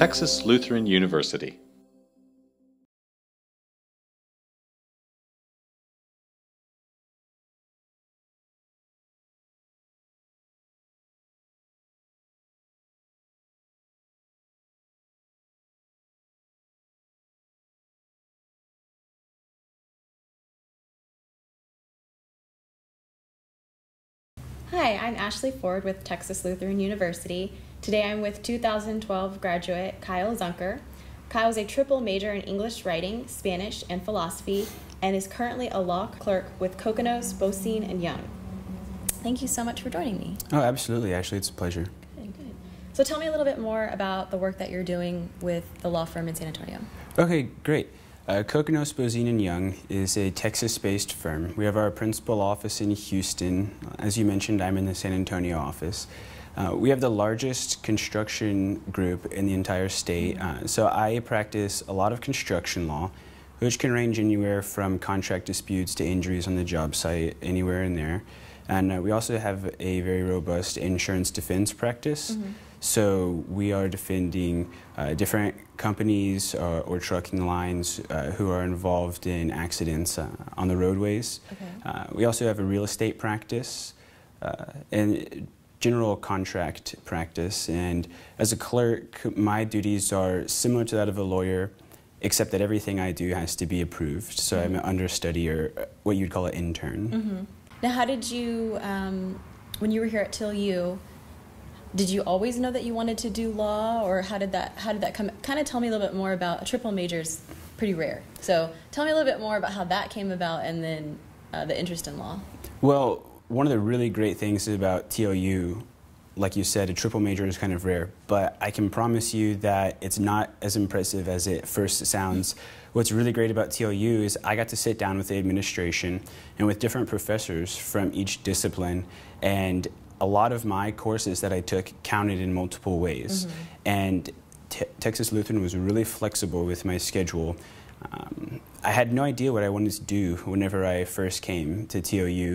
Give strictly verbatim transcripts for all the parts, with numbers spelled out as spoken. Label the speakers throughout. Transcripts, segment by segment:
Speaker 1: Texas Lutheran University.
Speaker 2: Hi, I'm Ashlie Ford with Texas Lutheran University. Today I'm with two thousand twelve graduate Kyle Zunker. Kyle is a triple major in English writing, Spanish, and philosophy, and is currently a law clerk with Coconos, Bocine, and Young. Thank you so much for joining me.
Speaker 3: Oh, absolutely, Ashley. It's a pleasure.
Speaker 2: Good, good. So tell me a little bit more about the work that you're doing with the law firm in San Antonio.
Speaker 3: Okay, great. Uh, Coconos, Bocine, and Young is a Texas-based firm. We have our principal office in Houston. As you mentioned, I'm in the San Antonio office. Uh, we have the largest construction group in the entire state. Uh, so I practice a lot of construction law, which can range anywhere from contract disputes to injuries on the job site, anywhere in there. And uh, we also have a very robust insurance defense practice. Mm-hmm. So we are defending uh, different companies uh, or trucking lines uh, who are involved in accidents uh, on the roadways. Okay. Uh, we also have a real estate practice uh, and general contract practice. And as a clerk, my duties are similar to that of a lawyer, except that everything I do has to be approved. So mm-hmm. I'm an understudy, or what you'd call an intern.
Speaker 2: Mm-hmm. Now, how did you, um, when you were here at T L U, did you always know that you wanted to do law, or how did that how did that come? Kind of tell me a little bit more about a triple major is pretty rare. So tell me a little bit more about how that came about, and then uh, the interest in law.
Speaker 3: Well, one of the really great things about T L U, like you said, a triple major is kind of rare, but I can promise you that it's not as impressive as it first sounds. What's really great about T L U is I got to sit down with the administration and with different professors from each discipline, and a lot of my courses that I took counted in multiple ways. Mm-hmm. And te- Texas Lutheran was really flexible with my schedule. Um, I had no idea what I wanted to do whenever I first came to T L U,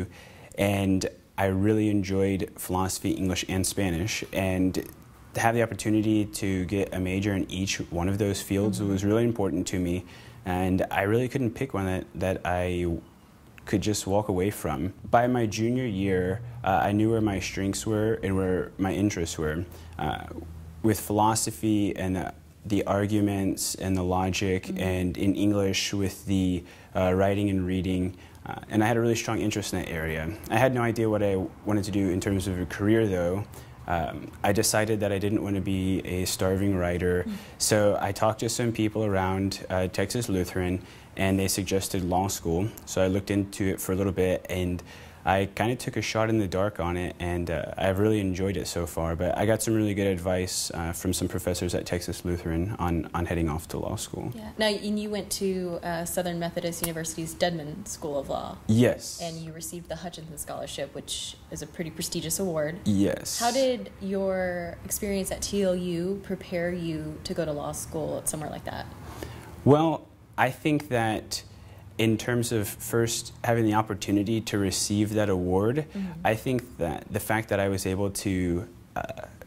Speaker 3: and I really enjoyed philosophy, English, and Spanish, and to have the opportunity to get a major in each one of those fields mm-hmm. was really important to me, and I really couldn't pick one that, that I could just walk away from. By my junior year, uh, I knew where my strengths were and where my interests were. Uh, with philosophy and uh, the arguments and the logic, mm-hmm. and in English with the uh, writing and reading, uh, and I had a really strong interest in that area. I had no idea what I wanted to do in terms of a career, though. Um, I decided that I didn't want to be a starving writer, mm-hmm. so I talked to some people around uh, Texas Lutheran, and they suggested law school. So I looked into it for a little bit, and I kind of took a shot in the dark on it, and uh, I've really enjoyed it so far. But I got some really good advice uh, from some professors at Texas Lutheran on, on heading off to law school.
Speaker 2: Yeah. Now, and you went to uh, Southern Methodist University's Dedman School of Law.
Speaker 3: Yes.
Speaker 2: And you received the Hutchinson Scholarship, which is a pretty prestigious award.
Speaker 3: Yes.
Speaker 2: How did your experience at T L U prepare you to go to law school at somewhere like that?
Speaker 3: Well, I think that in terms of first having the opportunity to receive that award, mm-hmm. I think that the fact that I was able to uh,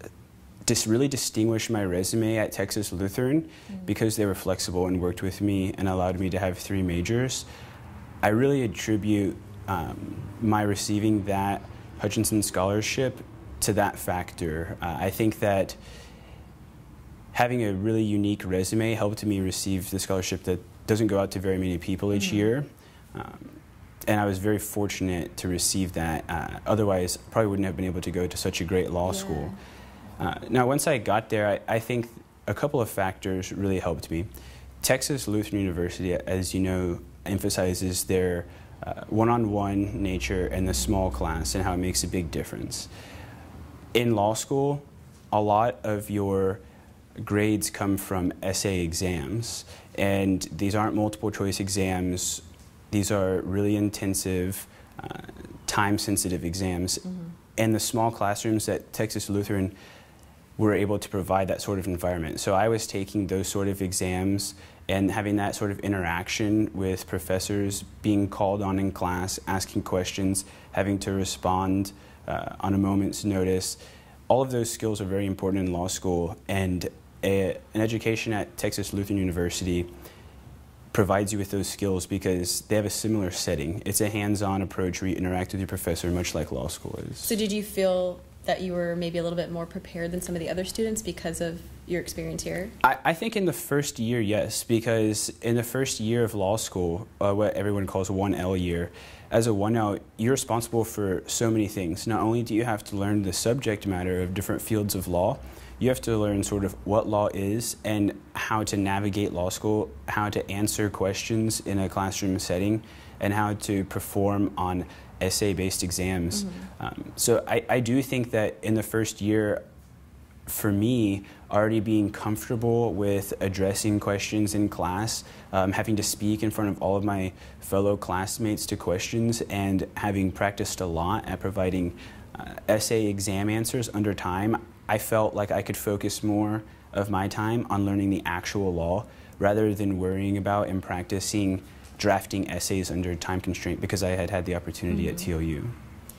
Speaker 3: just really distinguish my resume at Texas Lutheran, mm-hmm. because they were flexible and worked with me and allowed me to have three majors, I really attribute um, my receiving that Hutchinson Scholarship to that factor. Uh, I think that having a really unique resume helped me receive the scholarship that doesn't go out to very many people each mm-hmm. year. Um, and I was very fortunate to receive that. Uh, otherwise, I probably wouldn't have been able to go to such a great law yeah. school. Uh, now, once I got there, I, I think a couple of factors really helped me. Texas Lutheran University, as you know, emphasizes their uh, one-on-one nature and the small class and how it makes a big difference. In law school, a lot of your grades come from essay exams, and these aren't multiple choice exams. These are really intensive, uh, time-sensitive exams. Mm-hmm. And the small classrooms at Texas Lutheran were able to provide that sort of environment. So I was taking those sort of exams and having that sort of interaction with professors, being called on in class, asking questions, having to respond uh, on a moment's notice. All of those skills are very important in law school, and a, an education at Texas Lutheran University provides you with those skills because they have a similar setting. It's a hands-on approach where you interact with your professor, much like law school is.
Speaker 2: So did you feel that you were maybe a little bit more prepared than some of the other students because of your experience here?
Speaker 3: I, I think in the first year, yes, because in the first year of law school, uh, what everyone calls a one L year, as a one L, you're responsible for so many things. Not only do you have to learn the subject matter of different fields of law, you have to learn sort of what law is and how to navigate law school, how to answer questions in a classroom setting, and how to perform on essay-based exams. Mm-hmm. um, so I, I do think that in the first year, for me, already being comfortable with addressing questions in class, um, having to speak in front of all of my fellow classmates to questions, and having practiced a lot at providing uh, essay exam answers under time, I felt like I could focus more of my time on learning the actual law rather than worrying about and practicing drafting essays under time constraint because I had had the opportunity mm-hmm. at T L U.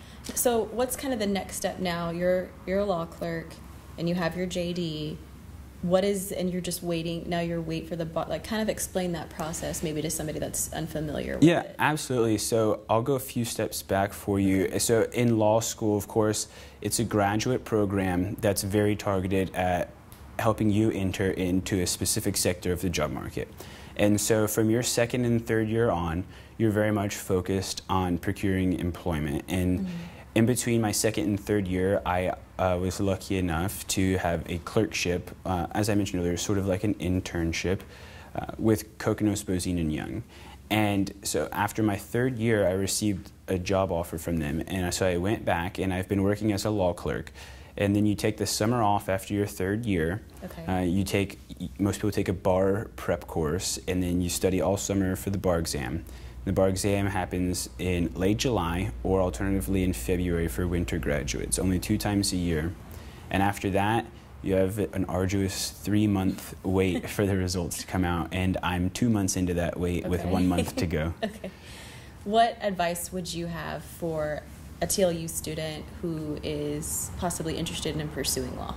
Speaker 2: So what's kind of the next step now? You're, you're a law clerk and you have your J D. What is, and you're just waiting, now you're wait for the, like kind of explain that process maybe to somebody that's unfamiliar with
Speaker 3: yeah,
Speaker 2: it.
Speaker 3: Yeah, absolutely. So I'll go a few steps back for you. So in law school, of course, it's a graduate program that's very targeted at helping you enter into a specific sector of the job market. And so from your second and third year on, you're very much focused on procuring employment. And mm-hmm. in between my second and third year, I uh, was lucky enough to have a clerkship, uh, as I mentioned earlier, sort of like an internship uh, with Kokonos, Bozine and Young. And so after my third year, I received a job offer from them. And so I went back, and I've been working as a law clerk. And then you take the summer off after your third year. Okay. Uh, you take, most people take a bar prep course, and then you study all summer for the bar exam. The bar exam happens in late July or alternatively in February for winter graduates, only two times a year. And after that, you have an arduous three-month wait for the results to come out, and I'm two months into that wait okay. with one month to go.
Speaker 2: Okay. What advice would you have for a T L U student who is possibly interested in pursuing law?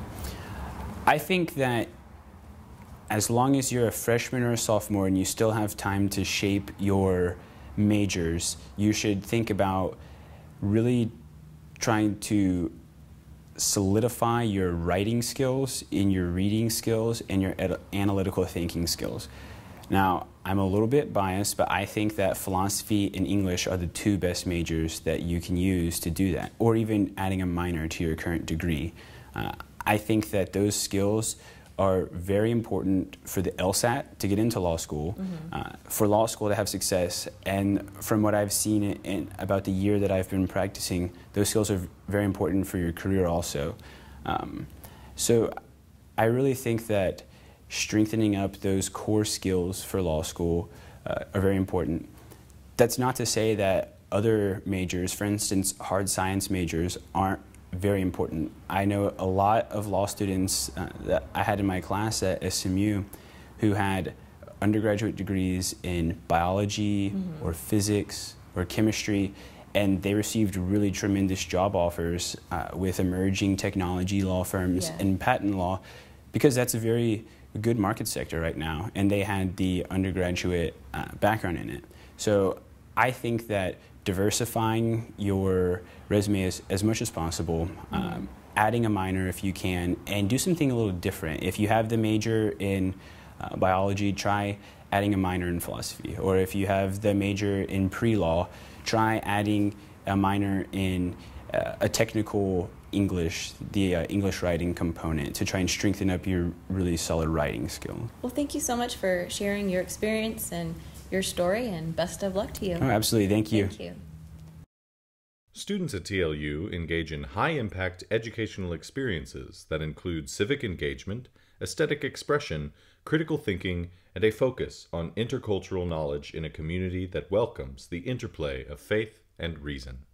Speaker 3: I think that as long as you're a freshman or a sophomore and you still have time to shape your majors, you should think about really trying to solidify your writing skills, in your reading skills, and your ed- analytical thinking skills. Now, I'm a little bit biased, but I think that philosophy and English are the two best majors that you can use to do that, or even adding a minor to your current degree. Uh, I think that those skills are very important for the LSAT to get into law school, mm-hmm. uh, for law school to have success, and from what I've seen in, in about the year that I've been practicing, those skills are very important for your career also. Um, so I really think that strengthening up those core skills for law school uh, are very important. That's not to say that other majors, for instance, hard science majors, aren't very important. I know a lot of law students uh, that I had in my class at S M U who had undergraduate degrees in biology mm-hmm. or physics or chemistry, and they received really tremendous job offers uh, with emerging technology law firms yeah. and patent law, because that's a very good market sector right now, and they had the undergraduate uh, background in it. So I think that diversifying your resume as, as much as possible, um, mm-hmm. adding a minor if you can, and do something a little different. If you have the major in uh, biology, try adding a minor in philosophy. Or if you have the major in pre-law, try adding a minor in uh, a technical English, the uh, English writing component, to try and strengthen up your really solid writing skill.
Speaker 2: Well, thank you so much for sharing your experience and your story, and best of luck to you.
Speaker 3: Oh, absolutely. Thank you.
Speaker 2: Thank you.
Speaker 1: Students at T L U engage in high-impact educational experiences that include civic engagement, aesthetic expression, critical thinking, and a focus on intercultural knowledge in a community that welcomes the interplay of faith and reason.